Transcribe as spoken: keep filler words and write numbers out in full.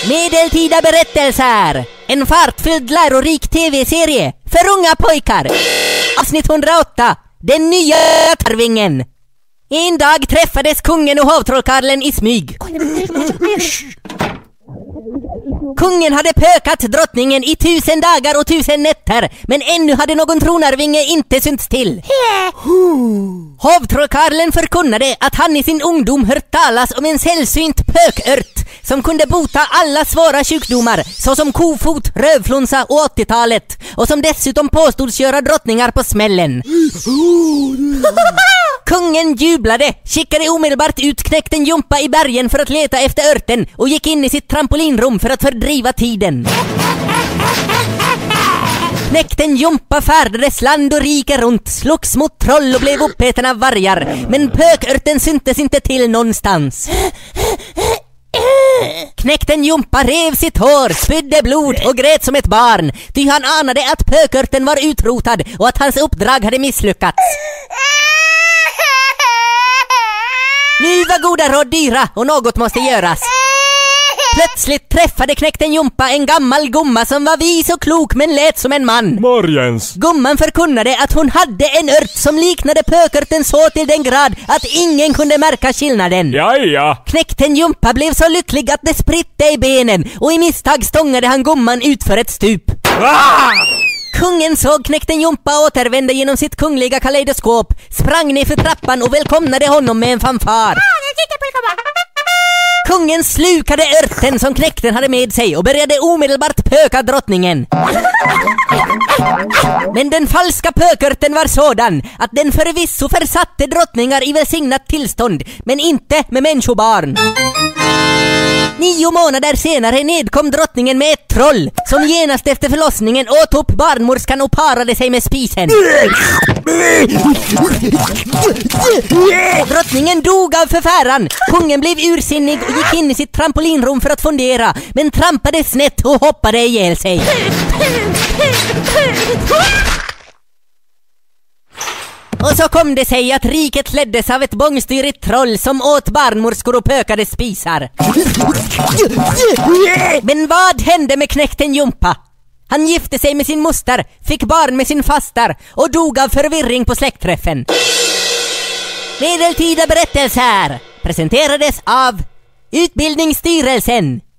Medeltida berättelser. En fartfylld lärorik tv-serie för unga pojkar. Avsnitt hundraåtta. Den nya tarvingen. En dag träffades kungen och hovtrollkarlen i smyg. Kungen hade pökat drottningen i tusen dagar och tusen nätter, men ännu hade någon tronarvinge inte synts till. Hovtrollkarlen förkunnade att han i sin ungdom hört talas om en sällsynt pökört som kunde bota alla svåra sjukdomar såsom kofot, rövflunsa och åttiotalet, och som dessutom påstods göra drottningar på smällen. Kungen jublade, skickade omedelbart ut knäkten Jumpa i bergen för att leta efter örten och gick in i sitt trampolinrum för att fördriva tiden. Knäkten Jumpa färdades land och rike runt, slogs mot troll och blev uppäten av vargar, men pökörten syntes inte till någonstans. Knäkten Jumpa rev sitt hår, spydde blod och grät som ett barn, ty han anade att pökörten var utrotad och att hans uppdrag hade misslyckats. Nu var goda råd dyra och något måste göras. Plötsligt träffade knäkten Jumpa en gammal gumma som var vis och klok men lät som en man. Morgens. Gumman förkunnade att hon hade en ört som liknade pökörten så till den grad att ingen kunde märka skillnaden. Ja, ja. Knäkten Jumpa blev så lycklig att det spritte i benen och i misstag stångade han gumman ut för ett stup. Ah! Kungen såg knäkten Jumpa återvända genom sitt kungliga kaleidoskop, sprang ner för trappan och välkomnade honom med en fanfar. Kungen slukade örten som knäkten hade med sig och började omedelbart pöka drottningen. Men den falska pökörten var sådan att den förvisso försatte drottningar i välsignat tillstånd, men inte med människobarn. Nio månader senare nedkom drottningen med ett troll som genast efter förlossningen åt upp barnmorskan och parade sig med spisen. Drottningen dog av förfäran. Kungen blev ursinnig och gick in i sitt trampolinrum för att fundera, men trampade snett och hoppade ihjäl sig. Och så kom det sig att riket leddes av ett bångstyrigt troll som åt barnmorskor och pökade spisar. Men vad hände med knäkten Jumpa? Han gifte sig med sin moster, fick barn med sin fastar och dog av förvirring på släktträffen. Medeltida berättelser presenterades av Utbildningsstyrelsen.